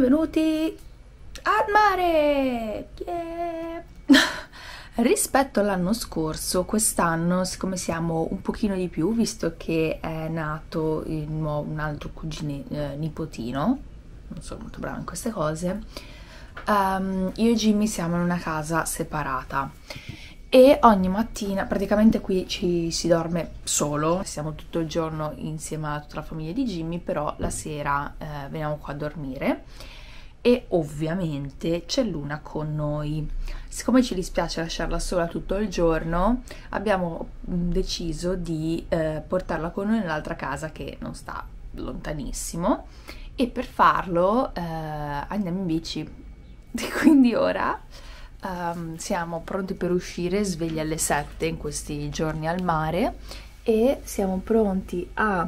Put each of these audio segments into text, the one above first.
benvenuti al mare! Yeah! Rispetto all'anno scorso, quest'anno, siccome siamo un pochino di più, visto che è nato un altro nipotino, non sono molto brava in queste cose, io e Jimmy siamo in una casa separata e ogni mattina, praticamente qui si dorme solo, siamo tutto il giorno insieme a tutta la famiglia di Jimmy, però la sera veniamo qua a dormire e ovviamente c'è Luna con noi. Siccome ci dispiace lasciarla sola tutto il giorno, abbiamo deciso di portarla con noi nell'altra casa che non sta lontanissimo, e per farlo andiamo in bici. Quindi ora siamo pronti per uscire, svegli alle 7 in questi giorni al mare, e siamo pronti a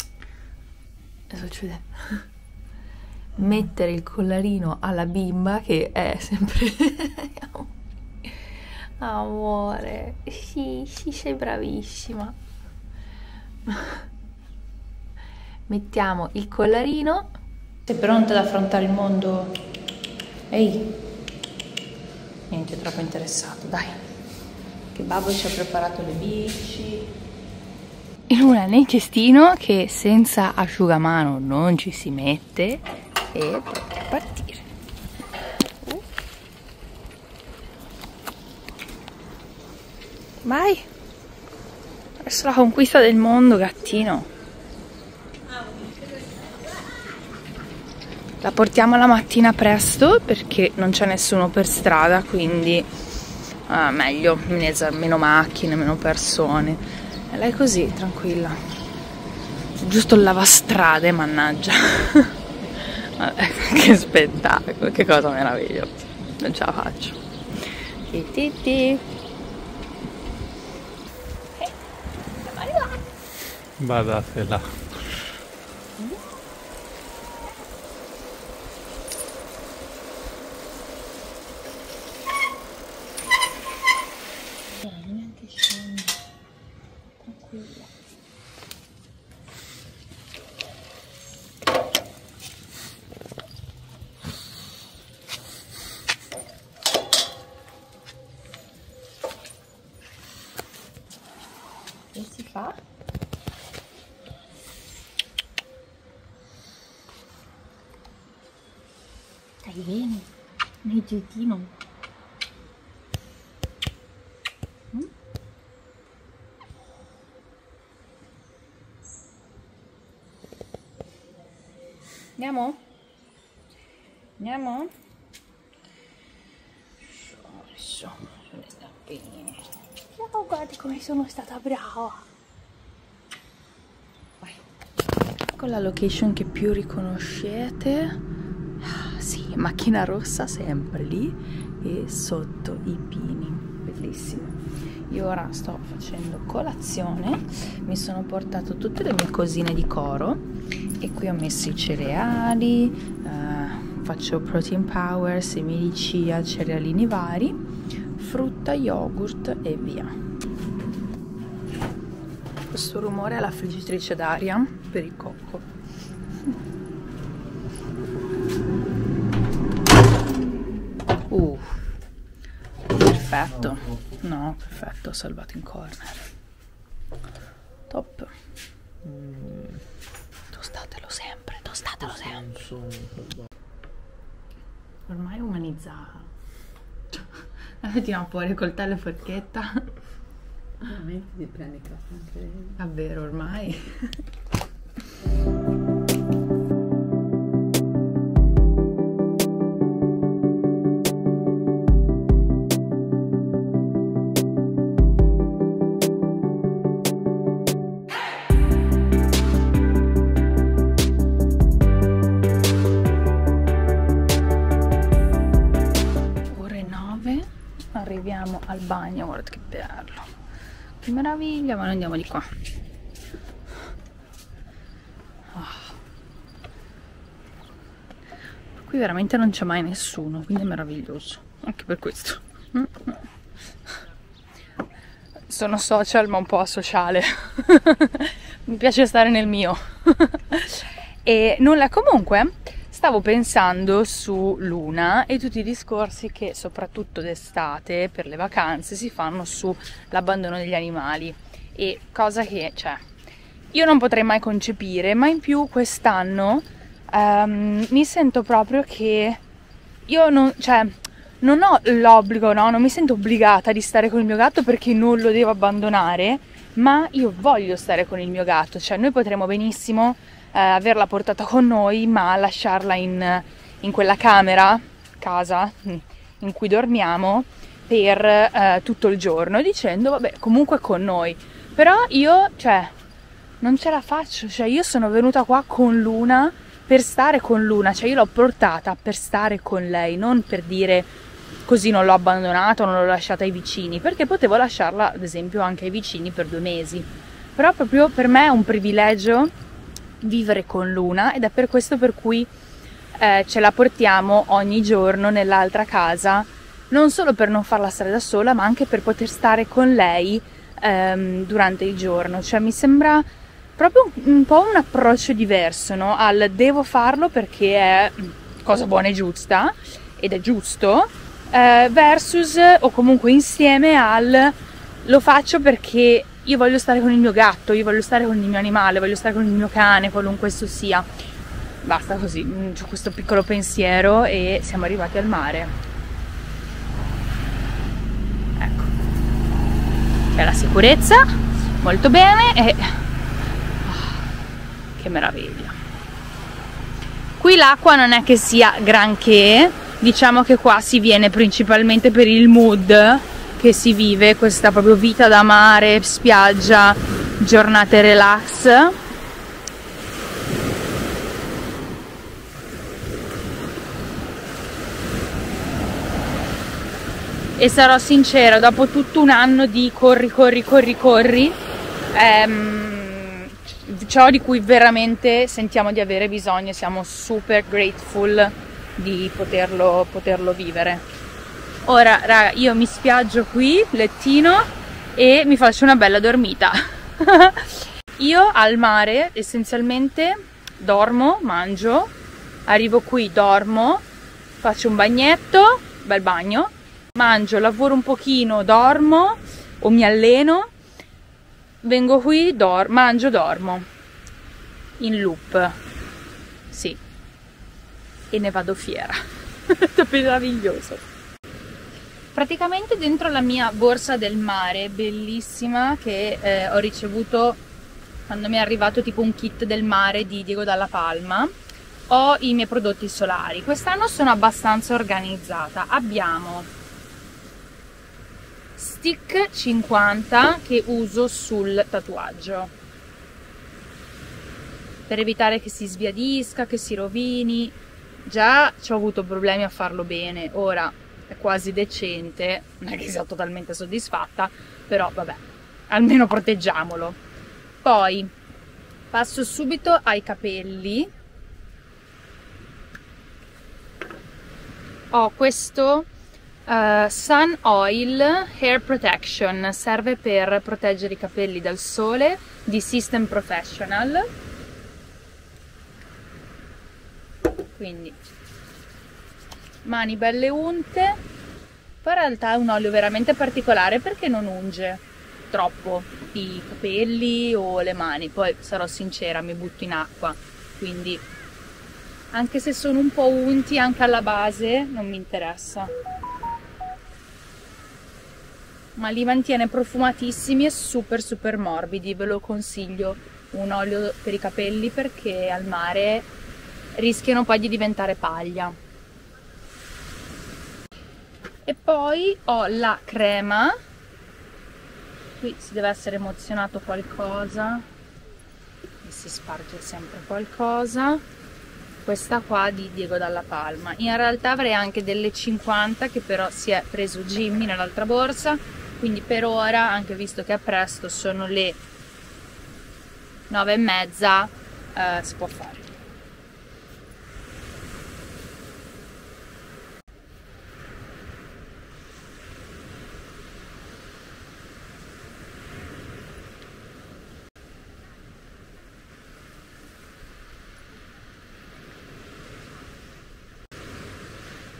mettere il collarino alla bimba, che è sempre amore, sì, sei bravissima. Mettiamo il collarino. Sei pronta ad affrontare il mondo? Ehi, niente, troppo interessato, dai, che babbo ci ha preparato le bici. E Luna nel cestino, che senza asciugamano non ci si mette, e pronti a partire. Vai, verso la conquista del mondo, gattino. La portiamo la mattina presto perché non c'è nessuno per strada, quindi meglio, meno macchine, meno persone. E lei così, tranquilla. Giusto il lavastrade, mannaggia. Vabbè, che spettacolo, che cosa meravigliosa. Non ce la faccio. Siamo arrivati. Badatela. Che si fa? Stai bene? Nel gettino? Andiamo? Andiamo? Su, sulle stampine. Oh, guardi come sono stata brava. Vai. Con la location che più riconoscete, sì, macchina rossa sempre lì e sotto i pini, bellissimo. Io ora sto facendo colazione, mi sono portato tutte le mie cosine di coro e qui ho messo i cereali, faccio protein power, semi di chia, cerealini vari, frutta, yogurt e via. Questo rumore è la friggitrice d'aria per il cocco. Perfetto. No, perfetto, ho salvato in corner. Top. Tostatelo sempre, tostatelo sempre. Ormai è umanizzata. Adesso tiriamo fuori coltello e forchetta. Veramente ti prendi caffè anche lei? Davvero, ormai. Arriviamo al bagno, guarda che bello, che meraviglia, ma noi andiamo di qua. Qui veramente non c'è mai nessuno, quindi è meraviglioso, anche per questo. Sono social ma un po' asociale. Mi piace stare nel mio. E nulla, comunque stavo pensando su Luna e tutti i discorsi che soprattutto d'estate per le vacanze si fanno sull'abbandono degli animali, e cosa che, cioè, io non potrei mai concepire, ma in più quest'anno mi sento proprio che io non, cioè, non ho l'obbligo, no? Non mi sento obbligata di stare con il mio gatto perché non lo devo abbandonare, ma io voglio stare con il mio gatto, cioè noi potremmo benissimo averla portata con noi, ma lasciarla in quella casa in cui dormiamo per tutto il giorno, dicendo vabbè, comunque con noi. Però io, cioè, non ce la faccio, cioè io sono venuta qua con Luna per stare con Luna, cioè io l'ho portata per stare con lei, non per dire così non l'ho abbandonata o non l'ho lasciata ai vicini, perché potevo lasciarla ad esempio anche ai vicini per 2 mesi. Però proprio per me è un privilegio vivere con Luna, ed è per questo per cui ce la portiamo ogni giorno nell'altra casa, non solo per non farla stare da sola, ma anche per poter stare con lei durante il giorno. Cioè mi sembra proprio un po' un approccio diverso, no? Al devo farlo perché è cosa buona e giusta, ed è giusto, versus, o comunque insieme al lo faccio perché io voglio stare con il mio gatto, io voglio stare con il mio animale, voglio stare con il mio cane, qualunque esso sia. Basta così, c'ho questo piccolo pensiero e siamo arrivati al mare. Ecco, c'è la sicurezza, molto bene, e che meraviglia. Qui l'acqua non è che sia granché, diciamo che qua si viene principalmente per il mood che si vive, questa proprio vita da mare, spiaggia, giornate relax. E sarò sincera, dopo tutto un anno di corri, ciò di cui veramente sentiamo di avere bisogno, siamo super grateful di poterlo vivere. Ora, raga, io mi spiaggio qui, lettino, e mi faccio una bella dormita. Io al mare essenzialmente dormo, mangio, arrivo qui, dormo, faccio un bagnetto, bel bagno, mangio, lavoro un pochino, dormo o mi alleno, vengo qui, mangio, dormo, in loop, sì, e ne vado fiera. È meraviglioso. Praticamente dentro la mia borsa del mare, bellissima, che ho ricevuto quando mi è arrivato tipo un kit del mare di Diego Dalla Palma, ho i miei prodotti solari. Quest'anno sono abbastanza organizzata. Abbiamo stick 50 che uso sul tatuaggio per evitare che si sbiadisca, che si rovini. Già ci ho avuto problemi a farlo bene, ora è quasi decente, non è che sia totalmente soddisfatta, però vabbè, almeno proteggiamolo. Poi passo subito ai capelli. Ho questo Sun Oil Hair Protection, serve per proteggere i capelli dal sole, di System Professional. Quindi mani belle unte. Poi in realtà è un olio veramente particolare perché non unge troppo i capelli o le mani. Poi sarò sincera, mi butto in acqua, quindi anche se sono un po' unti anche alla base non mi interessa, ma li mantiene profumatissimi e super super morbidi. Ve lo consiglio, un olio per i capelli, perché al mare rischiano poi di diventare paglia. E poi ho la crema, qui si deve essere emozionato qualcosa e si sparge sempre qualcosa. Questa qua di Diego Dalla Palma. In realtà avrei anche delle 50 che però si è preso Jimmy nell'altra borsa, quindi per ora, anche visto che è presto, sono le 9:30, si può fare.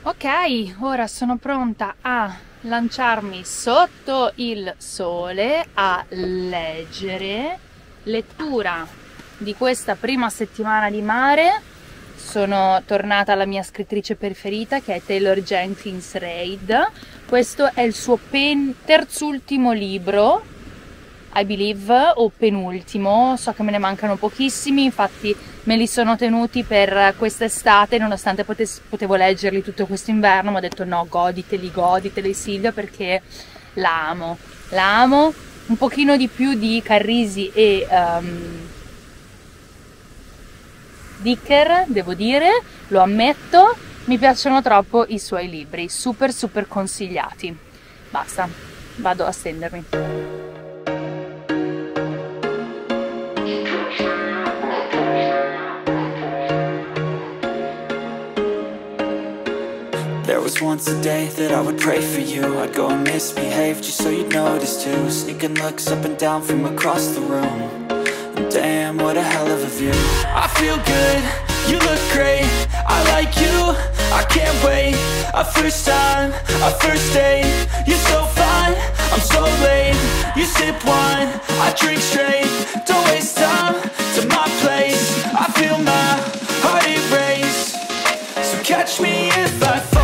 Ok, ora sono pronta a lanciarmi sotto il sole a leggere. Lettura di questa prima settimana di mare. Sono tornata alla mia scrittrice preferita, che è Taylor Jenkins Reid. Questo è il suo terzultimo libro, I believe, o penultimo, so che me ne mancano pochissimi, infatti me li sono tenuti per quest'estate, nonostante potevo leggerli tutto quest'inverno, ma ho detto no, goditeli Silvia, perché la amo, un pochino di più di Carrisi e Dicker, devo dire, lo ammetto, mi piacciono troppo i suoi libri, super consigliati. Basta, vado a stendermi. There was once a day that I would pray for you. I'd go and misbehave just so you'd notice too. Sneaking looks up and down from across the room. And damn, what a hell of a view. I feel good, you look great, I like you, I can't wait. A first time, a first date. You're so fine, I'm so late. You sip wine, I drink straight. Don't waste time to my place. I feel my heart erase. So catch me if I fall.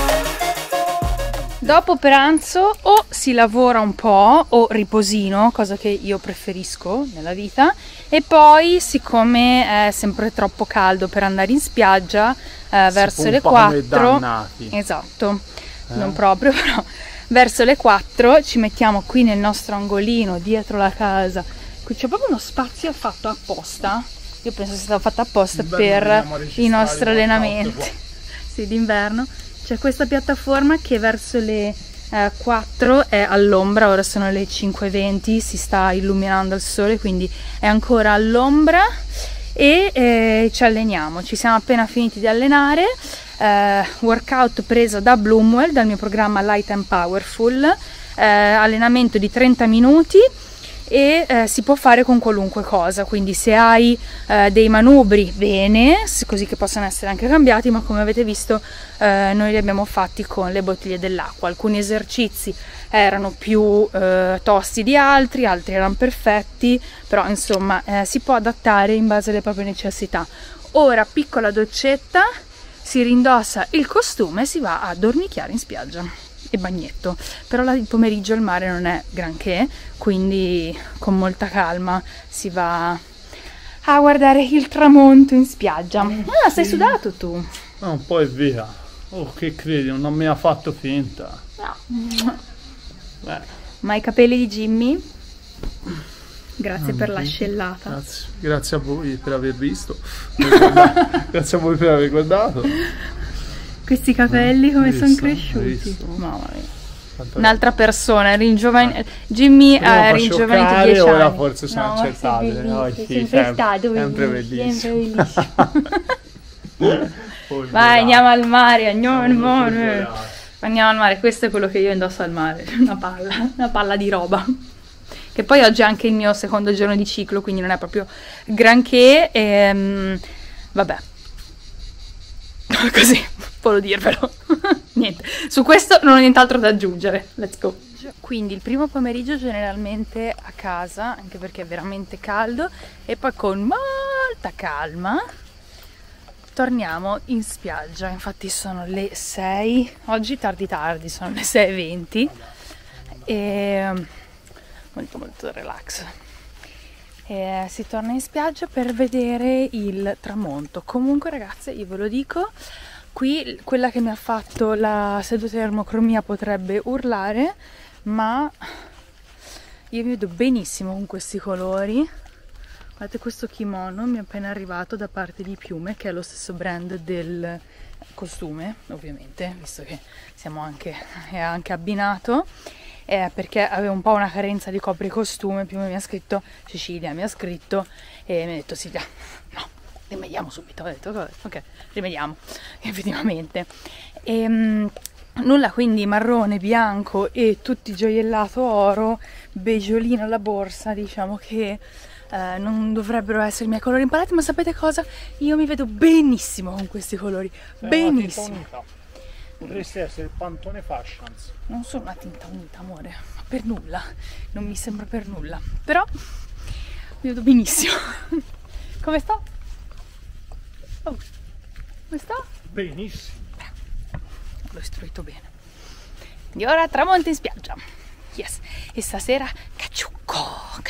Dopo pranzo o si lavora un po' o riposino, cosa che io preferisco nella vita, e poi, siccome è sempre troppo caldo per andare in spiaggia, verso le 4, esatto, non proprio, però verso le 4 ci mettiamo qui nel nostro angolino dietro la casa. Qui c'è proprio uno spazio fatto apposta, io penso sia stato fatto apposta per i nostri allenamenti, sì, d'inverno. C'è questa piattaforma che verso le 4 è all'ombra, ora sono le 5:20, si sta illuminando il sole, quindi è ancora all'ombra, e ci alleniamo. Ci siamo appena finiti di allenare, workout preso da Bloomwell, dal mio programma Light and Powerful, allenamento di 30 minuti, e si può fare con qualunque cosa, quindi se hai dei manubri, bene, così che possono essere anche cambiati, ma come avete visto noi li abbiamo fatti con le bottiglie dell'acqua. Alcuni esercizi erano più tosti di altri erano perfetti, però insomma si può adattare in base alle proprie necessità. Ora piccola doccetta, si rindossa il costume e si va a dormicchiare in spiaggia e bagnetto, però il pomeriggio il mare non è granché, quindi con molta calma si va a guardare il tramonto in spiaggia. Ah, sei sudato tu? No, un po' e via. Oh, che credi, non mi ha fatto finta. No. Beh. Ma i capelli di Jimmy? Grazie per la scellata. Grazie a voi per aver visto. Grazie a voi per aver guardato. Questi capelli come sono cresciuti. Mamma mia. Un'altra persona, Jimmy è ringiovanito 10 anni. Ora forse sono accertate. Sempre stato bellissimo. Vai, andiamo al mare, andiamo al mare. Questo è quello che io indosso al mare, una palla di roba. Che poi oggi è anche il mio secondo giorno di ciclo, quindi non è proprio granché, vabbè. Così, volevo dirvelo. Niente, su questo non ho nient'altro da aggiungere. Let's go. Quindi il primo pomeriggio generalmente a casa, anche perché è veramente caldo, e poi con molta calma torniamo in spiaggia. Infatti sono le 6, oggi tardi, sono le 6:20 e molto relax. E si torna in spiaggia per vedere il tramonto. Comunque ragazze, io ve lo dico, qui quella che mi ha fatto la sedotermocromia potrebbe urlare, ma io mi vedo benissimo con questi colori. Guardate, questo kimono mi è appena arrivato da parte di Piume, che è lo stesso brand del costume, ovviamente, visto che è anche abbinato. Perché avevo un po' una carenza di copricostume. Piume mi ha scritto, Cecilia mi ha scritto e mi ha detto Silvia, no, rimediamo subito. Ho detto ok, rimediamo, effettivamente. Nulla, quindi marrone, bianco e tutti gioiellato oro, beggiolino alla borsa, diciamo che non dovrebbero essere i miei colori in palette, ma sapete cosa? Io mi vedo benissimo con questi colori, benissimo. Potresti essere il Pantone Fashions. Non sono una tinta unita, amore, ma per nulla, non mi sembra per nulla, però mi vedo benissimo. Come sto? Oh, come sto? Benissimo. L'ho istruito bene. E ora tramonto in spiaggia. Yes. E stasera caciucco.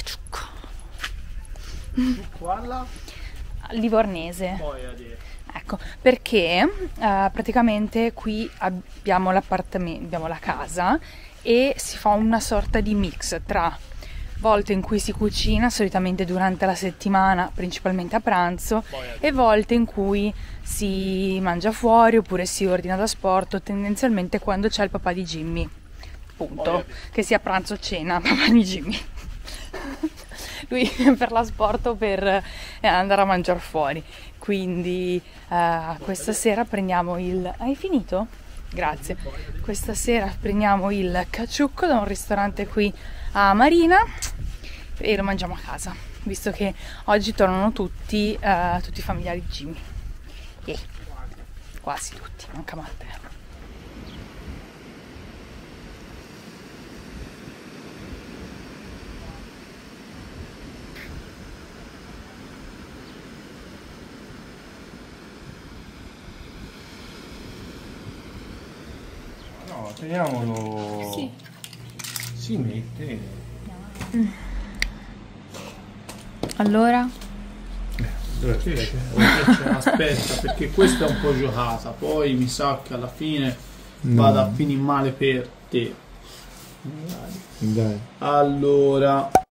Quella? Livornese. Poi a dire. Ecco, perché praticamente qui abbiamo l'appartamento, abbiamo la casa e si fa una sorta di mix tra volte in cui si cucina, solitamente durante la settimana, principalmente a pranzo, e volte in cui si mangia fuori oppure si ordina da sport, tendenzialmente quando c'è il papà di Jimmy, punto, che sia pranzo o cena, papà di Jimmy. Lui per l'asporto o per andare a mangiare fuori. Quindi questa sera prendiamo il... Hai finito? Grazie. Questa sera prendiamo il caciucco da un ristorante qui a Marina e lo mangiamo a casa, visto che oggi tornano tutti i familiari di Jimmy. Quasi tutti, manca Matteo. No, teniamolo. Sì. Si mette. Allora? Aspetta, perché questa è un po' giocata, poi mi sa che alla fine vada a finire male per te. Dai. Allora,